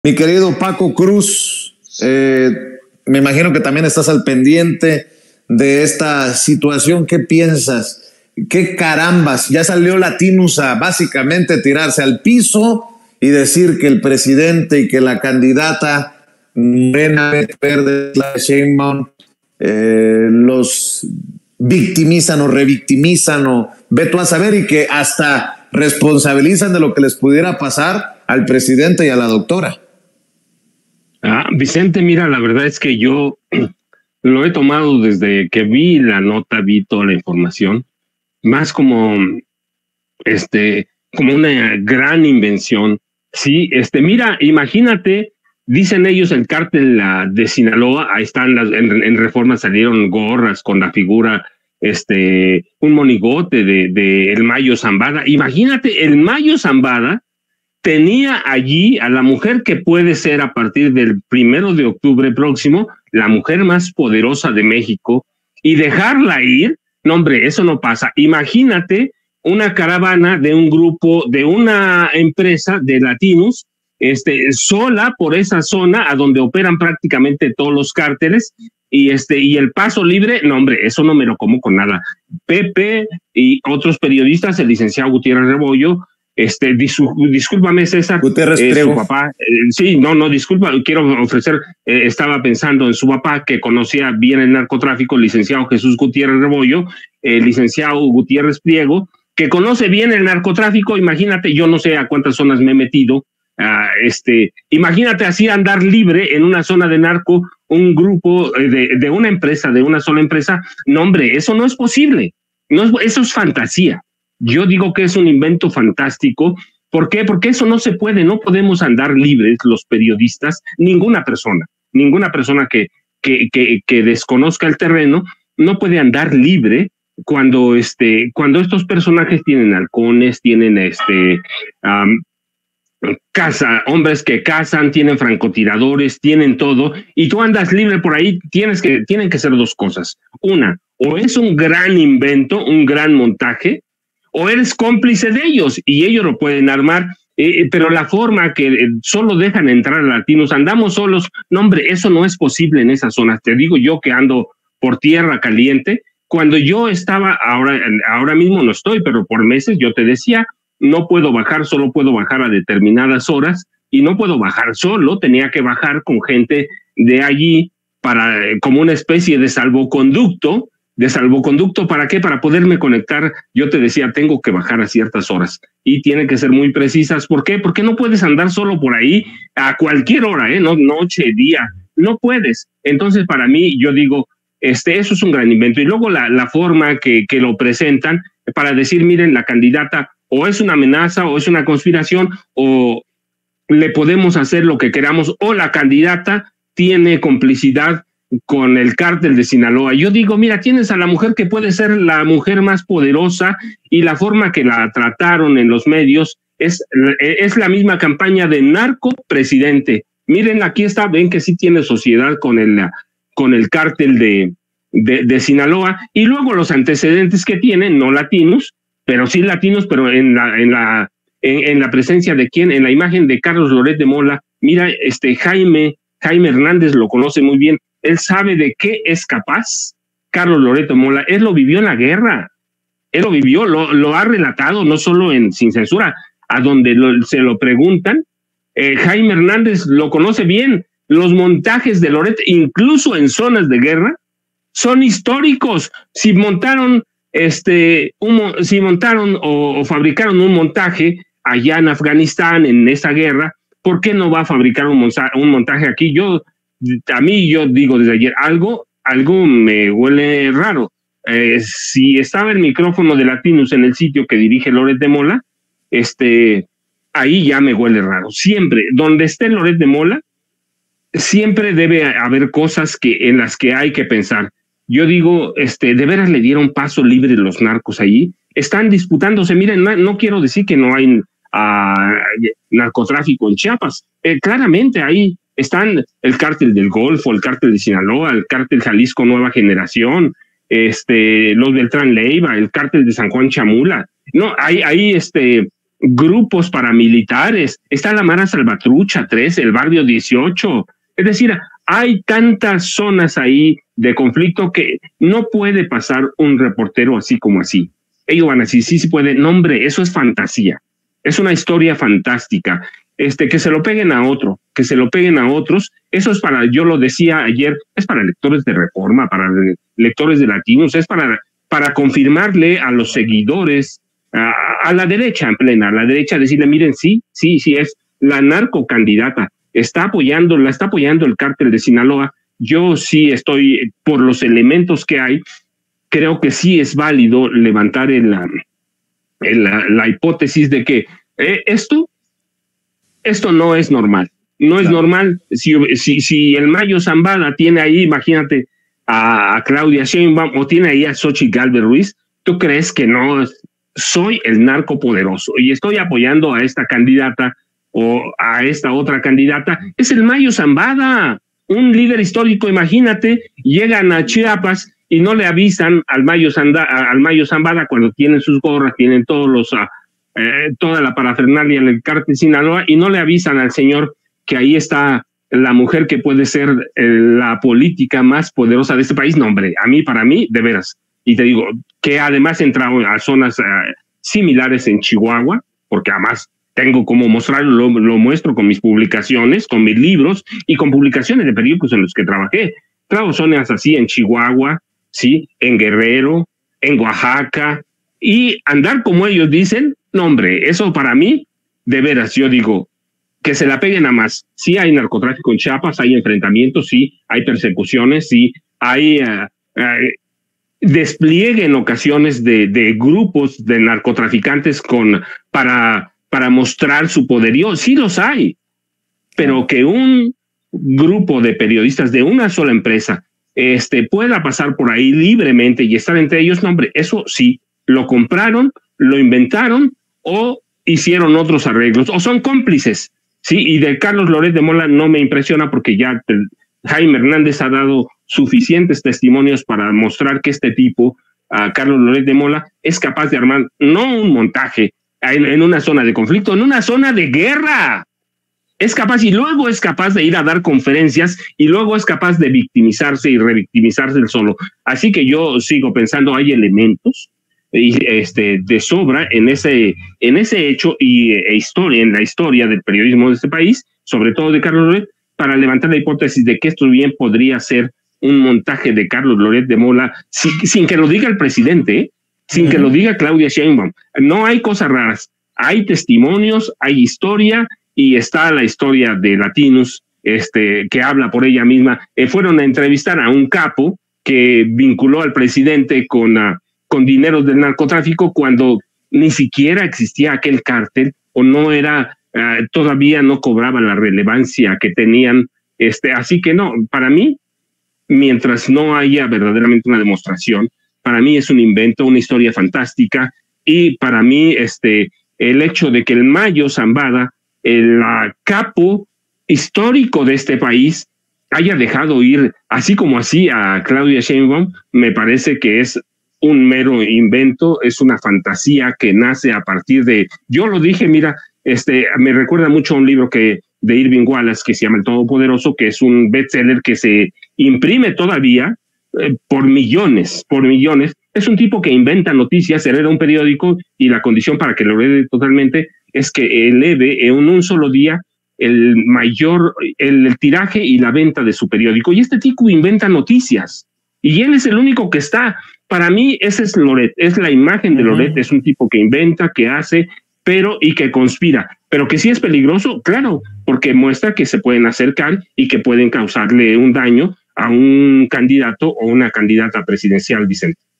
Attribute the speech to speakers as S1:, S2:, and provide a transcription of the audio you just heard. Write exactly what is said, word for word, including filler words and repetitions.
S1: Mi querido Paco Cruz, eh, me imagino que también estás al pendiente de esta situación. ¿Qué piensas? ¿Qué carambas? Ya salió Latinus a básicamente tirarse al piso y decir que el presidente y que la candidata Morena Verde, Sheinbaum, eh, los victimizan o revictimizan o ve tú a saber, y que hasta responsabilizan de lo que les pudiera pasar al presidente y a la doctora.
S2: Ah, Vicente, mira, la verdad es que yo lo he tomado desde que vi la nota, vi toda la información, más como este, como una gran invención. Sí, este, mira, imagínate, dicen ellos el cártel la, de Sinaloa, ahí están las, en, en Reforma salieron gorras con la figura, este, un monigote de, de el Mayo Zambada. Imagínate, el Mayo Zambada tenía allí a la mujer que puede ser a partir del primero de octubre próximo la mujer más poderosa de México, y dejarla ir, no hombre, eso no pasa. Imagínate una caravana de un grupo, de una empresa de latinos, este, sola por esa zona a donde operan prácticamente todos los cárteles, y este, y el paso libre, no hombre, eso no me lo como con nada. Pepe y otros periodistas, el licenciado Gutiérrez Rebollo, Este, disú, discúlpame, César, eh, su papá, eh, sí, no, no, disculpa, quiero ofrecer, eh, estaba pensando en su papá, que conocía bien el narcotráfico, el licenciado Jesús Gutiérrez Rebollo, el eh, licenciado Gutiérrez Pliego, que conoce bien el narcotráfico. Imagínate, yo no sé a cuántas zonas me he metido, uh, este, imagínate así andar libre en una zona de narco, un grupo de, de una empresa, de una sola empresa. No, hombre, eso no es posible, no es, eso es fantasía. Yo digo que es un invento fantástico. ¿Por qué? Porque eso no se puede, no podemos andar libres los periodistas, ninguna persona, ninguna persona que, que, que, que desconozca el terreno no puede andar libre cuando, este, cuando estos personajes tienen halcones, tienen este, um, casa, hombres que cazan, tienen francotiradores, tienen todo, y tú andas libre por ahí. Tienes que, tienen que ser dos cosas. Una, o es un gran invento, un gran montaje, o eres cómplice de ellos y ellos lo pueden armar, eh, pero la forma que eh, solo dejan entrar a latinos, andamos solos, no hombre, eso no es posible en esas zonas. Te digo yo que ando por tierra caliente, cuando yo estaba, ahora, ahora mismo no estoy, pero por meses yo te decía, no puedo bajar, solo puedo bajar a determinadas horas, y no puedo bajar solo, tenía que bajar con gente de allí para, como una especie de salvoconducto, de salvoconducto, ¿para qué? Para poderme conectar. Yo te decía, tengo que bajar a ciertas horas y tienen que ser muy precisas. ¿Por qué? Porque no puedes andar solo por ahí a cualquier hora, ¿eh? No, noche, día, no puedes. Entonces, para mí, yo digo, este, eso es un gran invento. Y luego la, la forma que, que lo presentan para decir, miren, la candidata o es una amenaza o es una conspiración, o le podemos hacer lo que queramos, o la candidata tiene complicidad con el cártel de Sinaloa. Yo digo, mira, tienes a la mujer que puede ser la mujer más poderosa, y la forma que la trataron en los medios es, es la misma campaña de narco presidente. Miren, aquí está, ven que sí tiene sociedad con el, con el cártel de, de, de Sinaloa, y luego los antecedentes que tienen, no latinos, pero sí latinos, pero en la, en la, en, en la presencia de quién, en la imagen de Carlos Loret de Mola. Mira, este Jaime, Jaime Hernández lo conoce muy bien. Él sabe de qué es capaz Carlos Loret de Mola. Él lo vivió en la guerra. Él lo vivió, lo, lo ha relatado, no solo en Sin Censura, a donde lo, se lo preguntan. Eh, Jaime Hernández lo conoce bien. Los montajes de Loret, incluso en zonas de guerra, son históricos. Si montaron, este, un, si montaron o, o fabricaron un montaje allá en Afganistán, en esa guerra, ¿por qué no va a fabricar un, un montaje aquí? Yo A mí, yo digo desde ayer, algo, algo me huele raro. Eh, si estaba el micrófono de Latinos en el sitio que dirige Loret de Mola, este, ahí ya me huele raro. Siempre, donde esté Loret de Mola, siempre debe haber cosas que, en las que hay que pensar. Yo digo, este, de veras le dieron paso libre los narcos allí. Están disputándose. Miren, no, no quiero decir que no hay uh, narcotráfico en Chiapas. Eh, claramente ahí están el cártel del Golfo, el cártel de Sinaloa, el cártel Jalisco Nueva Generación, este, los Beltrán Leiva, el cártel de San Juan Chamula. No, hay, hay este, grupos paramilitares, está la Mara Salvatrucha tres, el Barrio dieciocho, es decir, hay tantas zonas ahí de conflicto que no puede pasar un reportero así como así. Ellos van a decir, sí, sí puede, no hombre, eso es fantasía, es una historia fantástica, este, que se lo peguen a otro, que se lo peguen a otros, eso es para, yo lo decía ayer, es para lectores de Reforma, para lectores de Latinos, es para, para confirmarle a los seguidores, a, a la derecha en plena, a la derecha decirle, miren, sí, sí, sí, es la narcocandidata, está apoyando, la está apoyando el cártel de Sinaloa. Yo sí estoy, por los elementos que hay, creo que sí es válido levantar el, el, la, la hipótesis de que eh, esto, esto no es normal. No es claro. normal. Si, si, si el Mayo Zambada tiene ahí, imagínate, a, a Claudia Sheinbaum o tiene ahí a Xochitl Gálvez Ruiz, ¿tú crees que no soy el narco poderoso y estoy apoyando a esta candidata o a esta otra candidata? Es el Mayo Zambada, un líder histórico. Imagínate, llegan a Chiapas y no le avisan al Mayo, Zanda, al Mayo Zambada cuando tienen sus gorras, tienen todos los, uh, eh, toda la parafernalia del cártel Sinaloa, y no le avisan al señor que ahí está la mujer que puede ser eh, la política más poderosa de este país. No, hombre, a mí, para mí, de veras. Y te digo, que además entra a zonas uh, similares en Chihuahua, porque además tengo como mostrarlo, lo, lo muestro con mis publicaciones, con mis libros y con publicaciones de periódicos en los que trabajé. Trabajo zonas así en Chihuahua, sí, en Guerrero, en Oaxaca, y andar como ellos dicen, no hombre, eso para mí, de veras, yo digo, que se la peguen a más. Sí hay narcotráfico en Chiapas, hay enfrentamientos, sí, hay persecuciones, sí, hay uh, uh, despliegue en ocasiones de, de grupos de narcotraficantes con, para, para mostrar su poderío, sí los hay, pero que un grupo de periodistas de una sola empresa este, pueda pasar por ahí libremente y estar entre ellos, no hombre, eso sí, lo compraron, lo inventaron o hicieron otros arreglos, o son cómplices, sí, y de Carlos Loret de Mola no me impresiona porque ya el, Jaime Hernández ha dado suficientes testimonios para mostrar que este tipo, uh, Carlos Loret de Mola, es capaz de armar, no un montaje en, en una zona de conflicto, en una zona de guerra. Es capaz, y luego es capaz de ir a dar conferencias, y luego es capaz de victimizarse y revictimizarse el solo. Así que yo sigo pensando, hay elementos y, este, de sobra en ese, en ese hecho y e historia, en la historia del periodismo de este país, sobre todo de Carlos Loret, para levantar la hipótesis de que esto bien podría ser un montaje de Carlos Loret de Mola, sin, sin que lo diga el presidente, ¿eh? sin uh-huh. que lo diga Claudia Sheinbaum. No hay cosas raras, hay testimonios, hay historia, y está la historia de Latinos, este, que habla por ella misma. Eh, fueron a entrevistar a un capo que vinculó al presidente con, uh, con dineros del narcotráfico cuando ni siquiera existía aquel cártel, o no era, uh, todavía no cobraba la relevancia que tenían. Este, así que no, para mí, mientras no haya verdaderamente una demostración, para mí es un invento, una historia fantástica, y para mí este, el hecho de que el Mayo Zambada, el uh, capo histórico de este país, haya dejado ir así como así a Claudia Sheinbaum, me parece que es un mero invento, es una fantasía que nace a partir de, yo lo dije, mira, este, me recuerda mucho a un libro que de Irving Wallace que se llama El Todopoderoso, que es un bestseller que se imprime todavía eh, por millones, por millones. Es un tipo que inventa noticias, hereda un periódico, y la condición para que lo herede totalmente es que eleve en un solo día el mayor, el, el tiraje y la venta de su periódico. Y este tipo inventa noticias, y él es el único que está. Para mí, ese es Loret, es la imagen de Loret, uh-huh. es un tipo que inventa, que hace, pero y que conspira. Pero que sí es peligroso, claro, porque muestra que se pueden acercar y que pueden causarle un daño a un candidato o una candidata presidencial, Vicente.